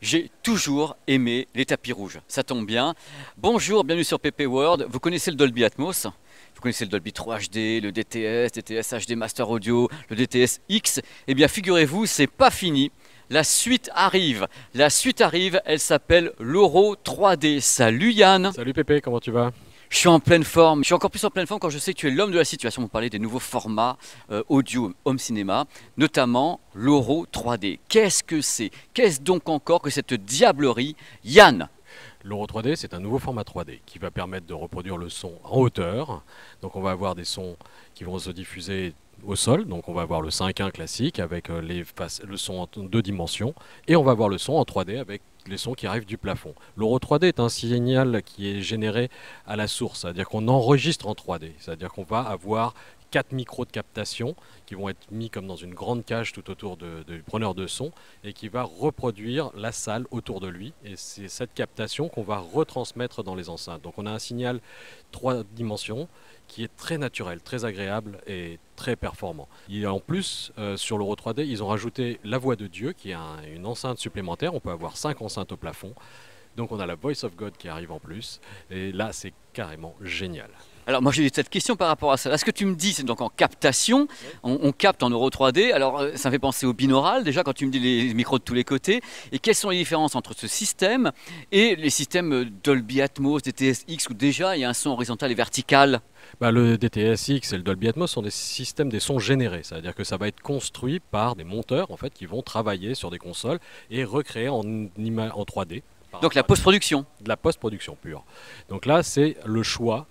J'ai toujours aimé les tapis rouges, ça tombe bien. Bonjour, bienvenue sur PP World. Vous connaissez le Dolby Atmos? Vous connaissez le Dolby 3 HD, le DTS, DTS HD Master Audio, le DTS X? Eh bien, figurez-vous, c'est pas fini. La suite arrive. La suite arrive, elle s'appelle l'Euro 3D. Salut Yann. Salut Pépé, comment tu vas? Je suis en pleine forme. Je suis encore plus en pleine forme quand je sais que tu es l'homme de la situation. Vous parlez des nouveaux formats audio home cinéma, notamment l'Euro 3D. Qu'est-ce que c'est? Qu'est-ce donc encore que cette diablerie, Yann? L'Euro 3D, c'est un nouveau format 3D qui va permettre de reproduire le son en hauteur. Donc on va avoir des sons qui vont se diffuser au sol. Donc on va avoir le 5.1 classique avec le son en 2 dimensions. Et on va avoir le son en 3D avec les sons qui arrivent du plafond. L'Euro 3D est un signal qui est généré à la source, c'est-à-dire qu'on enregistre en 3D. C'est-à-dire qu'on va avoir 4 micros de captation qui vont être mis comme dans une grande cage tout autour du preneur de son et qui va reproduire la salle autour de lui. Et c'est cette captation qu'on va retransmettre dans les enceintes. Donc on a un signal 3 dimensions qui est très naturel, très agréable et très performant. Et en plus, sur l'Euro 3D, ils ont rajouté la voix de Dieu qui est une enceinte supplémentaire. On peut avoir 5 enceintes au plafond. Donc on a la Voice of God qui arrive en plus. Et là, c'est carrément génial. Alors moi j'ai cette question par rapport à ça. Là, ce que tu me dis, c'est donc en captation, on capte en Euro 3D. Alors ça me fait penser au binaural déjà quand tu me dis les micros de tous les côtés. Et quelles sont les différences entre ce système et les systèmes Dolby Atmos, DTS-X où déjà il y a un son horizontal et vertical? Le DTS-X et le Dolby Atmos sont des systèmes des sons générés, c'est-à-dire que ça va être construit par des monteurs en fait, qui vont travailler sur des consoles et recréer en 3D. Donc la post-production. De la post-production pure. Donc là, c'est le choix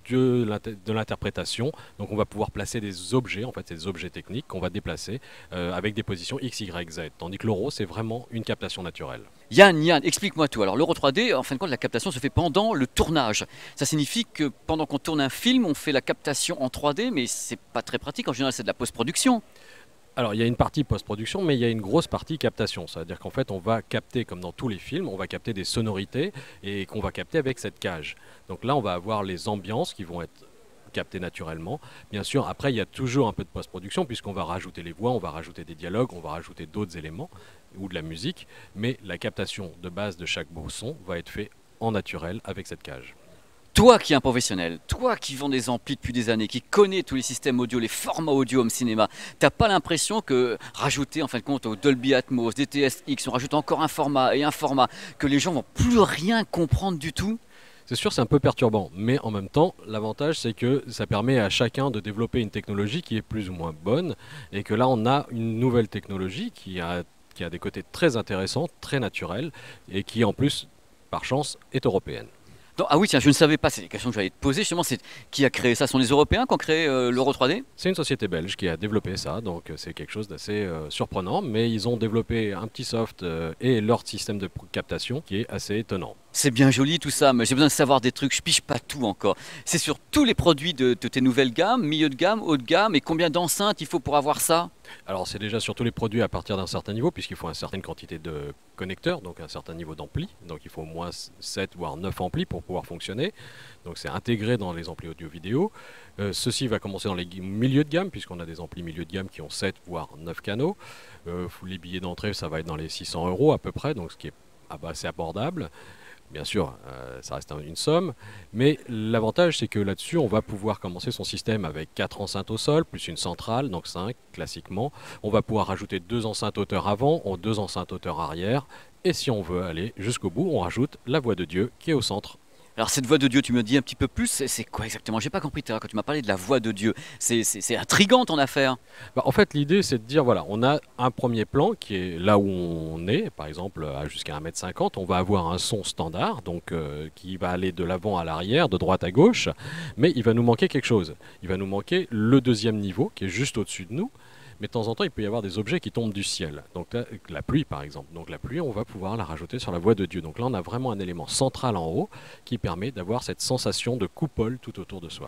de l'interprétation. Donc on va pouvoir placer des objets, en fait, des objets techniques qu'on va déplacer avec des positions X, Y, Z. Tandis que l'Euro, c'est vraiment une captation naturelle. Yann, explique-moi tout. Alors l'Euro 3D, en fin de compte, la captation se fait pendant le tournage. Ça signifie que pendant qu'on tourne un film, on fait la captation en 3D, mais c'est pas très pratique. En général, c'est de la post-production. Alors, il y a une partie post-production, mais il y a une grosse partie captation. C'est-à-dire qu'en fait, on va capter, comme dans tous les films, on va capter des sonorités et qu'on va capter avec cette cage. Donc là, on va avoir les ambiances qui vont être captées naturellement. Bien sûr, après, il y a toujours un peu de post-production, puisqu'on va rajouter les voix, on va rajouter des dialogues, on va rajouter d'autres éléments ou de la musique. Mais la captation de base de chaque beau son va être faite en naturel avec cette cage. Toi qui es un professionnel, toi qui vends des amplis depuis des années, qui connais tous les systèmes audio, les formats audio home cinéma, t'as pas l'impression que rajouter en fin de compte au Dolby Atmos, DTS-X, on rajoute encore un format et un format, que les gens vont plus rien comprendre du tout? C'est sûr, c'est un peu perturbant, mais en même temps, l'avantage, c'est que ça permet à chacun de développer une technologie qui est plus ou moins bonne, et que là, on a une nouvelle technologie qui a des côtés très intéressants, très naturels, et qui, en plus, par chance, est européenne. Ah oui, tiens, je ne savais pas, c'est des questions que j'allais te poser justement, c'est qui a créé ça? Ce sont les Européens qui ont créé l'Euro 3D? C'est une société belge qui a développé ça, donc c'est quelque chose d'assez surprenant, mais ils ont développé un petit soft et leur système de captation qui est assez étonnant. C'est bien joli tout ça, mais j'ai besoin de savoir des trucs, je pige pas tout encore. C'est sur tous les produits de tes nouvelles gammes, milieu de gamme, haut de gamme, et combien d'enceintes il faut pour avoir ça? Alors c'est déjà sur tous les produits à partir d'un certain niveau, puisqu'il faut une certaine quantité de connecteurs, donc un certain niveau d'ampli, donc il faut au moins 7 voire 9 amplis pour pouvoir fonctionner. Donc c'est intégré dans les amplis audio-vidéo. Ceci va commencer dans les milieux de gamme, puisqu'on a des amplis milieu de gamme qui ont 7 voire 9 canaux. Les billets d'entrée, ça va être dans les 600 € à peu près, donc ce qui est assez abordable. Bien sûr, ça reste une somme, mais l'avantage c'est que là-dessus, on va pouvoir commencer son système avec 4 enceintes au sol, plus une centrale, donc 5 classiquement. On va pouvoir rajouter 2 enceintes hauteur avant, 2 enceintes hauteur arrière, et si on veut aller jusqu'au bout, on rajoute la voix de Dieu qui est au centre. Alors cette voix de Dieu, tu me dis un petit peu plus, c'est quoi exactement? J'ai pas compris tout à l'heure quand tu m'as parlé de la voix de Dieu. C'est intriguant ton affaire. En fait, l'idée, c'est de dire, voilà, on a un premier plan qui est là où on est, par exemple, à jusqu'à 1,50 m, on va avoir un son standard, donc qui va aller de l'avant à l'arrière, de droite à gauche, mais il va nous manquer quelque chose. Il va nous manquer le deuxième niveau, qui est juste au-dessus de nous, mais de temps en temps, il peut y avoir des objets qui tombent du ciel. Donc là, la pluie, par exemple. Donc la pluie, on va pouvoir la rajouter sur la voix de Dieu. Donc là, on a vraiment un élément central en haut qui permet d'avoir cette sensation de coupole tout autour de soi.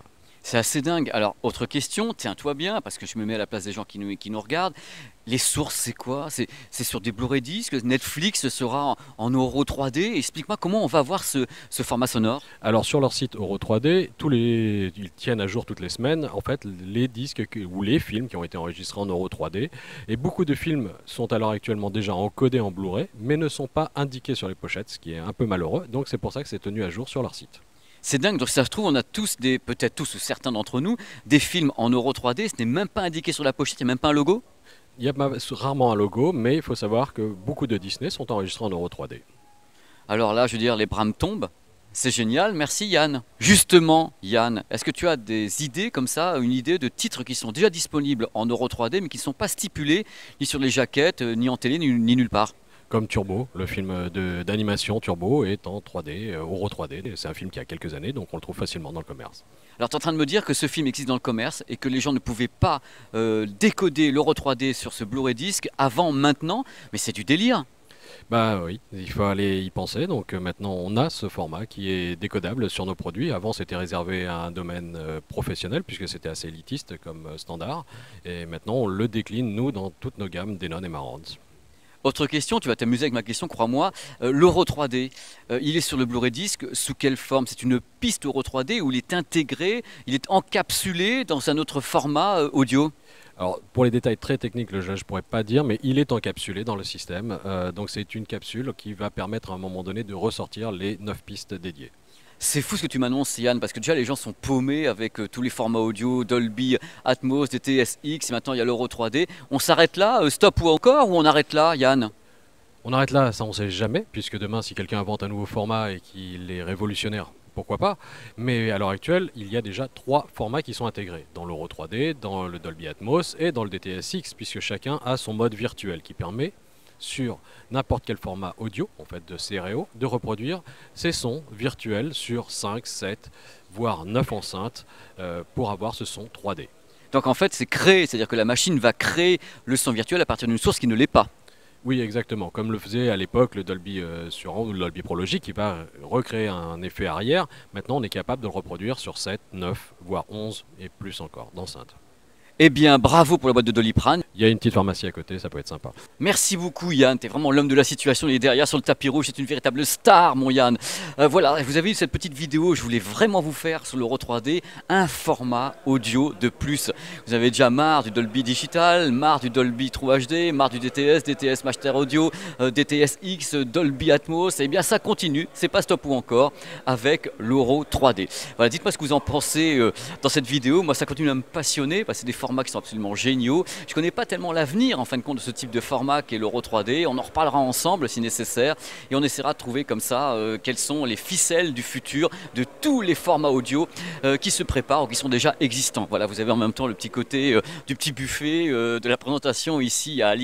C'est assez dingue. Alors, autre question, tiens-toi bien, parce que je me mets à la place des gens qui nous regardent. Les sources, c'est quoi? C'est sur des Blu-ray disques? Netflix sera en Euro 3D? Explique-moi comment on va voir ce format sonore. Alors sur leur site Euro 3D, ils tiennent à jour toutes les semaines en fait les disques ou les films qui ont été enregistrés en Euro 3D. Et beaucoup de films sont alors actuellement déjà encodés en Blu-ray, mais ne sont pas indiqués sur les pochettes, ce qui est un peu malheureux. Donc c'est pour ça que c'est tenu à jour sur leur site. C'est dingue, donc si ça se trouve, on a tous peut-être tous ou certains d'entre nous, des films en Euro 3D, ce n'est même pas indiqué sur la pochette, il n'y a même pas un logo? Il y a rarement un logo, mais il faut savoir que beaucoup de Disney sont enregistrés en Euro 3D. Alors là, je veux dire, les bras me tombent. C'est génial, merci Yann. Justement, Yann, est-ce que tu as des idées comme ça, une idée de titres qui sont déjà disponibles en Euro 3D, mais qui ne sont pas stipulés ni sur les jaquettes, ni en télé, ni nulle part? Comme Turbo, le film d'animation Turbo est en 3D, Euro 3D. C'est un film qui a quelques années, donc on le trouve facilement dans le commerce. Alors tu es en train de me dire que ce film existe dans le commerce et que les gens ne pouvaient pas décoder l'Euro 3D sur ce Blu-ray disc avant maintenant, mais c'est du délire. Bah oui, il faut aller y penser. Donc maintenant, on a ce format qui est décodable sur nos produits. Avant, c'était réservé à un domaine professionnel puisque c'était assez élitiste comme standard. Et maintenant, on le décline, nous, dans toutes nos gammes Denon et Marantz. Autre question, tu vas t'amuser avec ma question, crois-moi. L'Euro 3D, il est sur le Blu-ray disc. Sous quelle forme? C'est une piste Euro 3D où il est intégré, il est encapsulé dans un autre format audio? Alors, pour les détails très techniques, je ne pourrais pas dire, mais il est encapsulé dans le système. Donc, c'est une capsule qui va permettre à un moment donné de ressortir les 9 pistes dédiées. C'est fou ce que tu m'annonces, Yann, parce que déjà les gens sont paumés avec tous les formats audio, Dolby, Atmos, DTS-X, et maintenant il y a l'Euro 3D. On s'arrête là, stop ou encore, ou on arrête là, Yann? On arrête là, ça on ne sait jamais, puisque demain, si quelqu'un invente un nouveau format et qu'il est révolutionnaire, pourquoi pas. Mais à l'heure actuelle, il y a déjà 3 formats qui sont intégrés, dans l'Euro 3D, dans le Dolby Atmos et dans le DTS-X, puisque chacun a son mode virtuel qui permet sur n'importe quel format audio, en fait de stéréo, de reproduire ces sons virtuels sur 5, 7, voire 9 enceintes pour avoir ce son 3D. Donc en fait c'est créé, c'est-à-dire que la machine va créer le son virtuel à partir d'une source qui ne l'est pas. Oui, exactement. Comme le faisait à l'époque le Dolby Surround ou le Dolby Pro Logic qui va recréer un effet arrière. Maintenant, on est capable de le reproduire sur 7, 9, voire 11 et plus encore d'enceintes. Eh bien, bravo pour la boîte de Doliprane. Il y a une petite pharmacie à côté, ça peut être sympa. Merci beaucoup Yann, tu es vraiment l'homme de la situation, il est derrière sur le tapis rouge, c'est une véritable star mon Yann. Voilà, vous avez vu cette petite vidéo, je voulais vraiment vous faire sur l'Euro 3D un format audio de plus. Vous avez déjà marre du Dolby Digital, marre du Dolby True HD, marre du DTS, DTS Master Audio, DTS X, Dolby Atmos, et bien ça continue, c'est pas stop ou encore, avec l'Euro 3D. Voilà, dites-moi ce que vous en pensez dans cette vidéo, moi ça continue à me passionner, parce que c'est des formats qui sont absolument géniaux. Je connais pas tellement l'avenir en fin de compte de ce type de format qu'est l'Euro 3D. On en reparlera ensemble si nécessaire et on essaiera de trouver comme ça quelles sont les ficelles du futur de tous les formats audio qui se préparent ou qui sont déjà existants. Voilà, vous avez en même temps le petit côté du petit buffet de la présentation ici à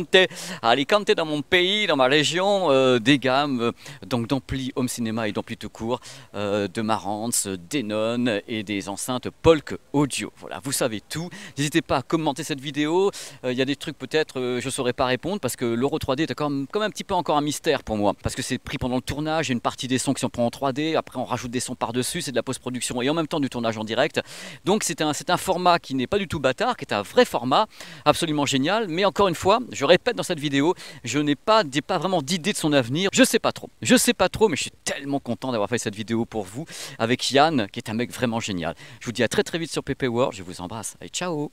Alicante dans mon pays, dans ma région, des gammes donc d'ampli home cinéma et d'ampli tout court, de Marantz, Denon et des enceintes Polk Audio. Voilà, vous savez tout. N'hésitez pas à commenter cette vidéo. Il y a des trucs peut-être je ne saurais pas répondre parce que l'Euro 3D est comme un petit peu encore un mystère pour moi. Parce que c'est pris pendant le tournage, il y a une partie des sons qui sont pris en 3D, après on rajoute des sons par-dessus, c'est de la post-production et en même temps du tournage en direct. Donc c'est un format qui n'est pas du tout bâtard, qui est un vrai format, absolument génial. Mais encore une fois, je répète dans cette vidéo, je n'ai pas vraiment d'idée de son avenir. Je sais pas trop, mais je suis tellement content d'avoir fait cette vidéo pour vous avec Yann, qui est un mec vraiment génial. Je vous dis à très très vite sur PP World, je vous embrasse, allez ciao.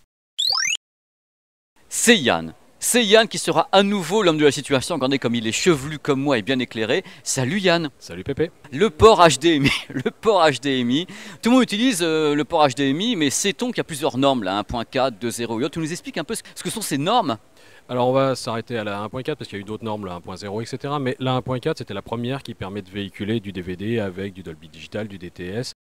C'est Yann. C'est Yann qui sera à nouveau l'homme de la situation. Regardez comme il est chevelu comme moi et bien éclairé. Salut Yann. Salut Pépé. Le port HDMI. Le port HDMI. Tout le monde utilise le port HDMI, mais sait-on qu'il y a plusieurs normes là, 1.4, 2.0 et autres. Tu nous expliques un peu ce que sont ces normes? Alors on va s'arrêter à la 1.4 parce qu'il y a eu d'autres normes, la 1.0, etc. Mais la 1.4 c'était la première qui permet de véhiculer du DVD avec du Dolby Digital, du DTS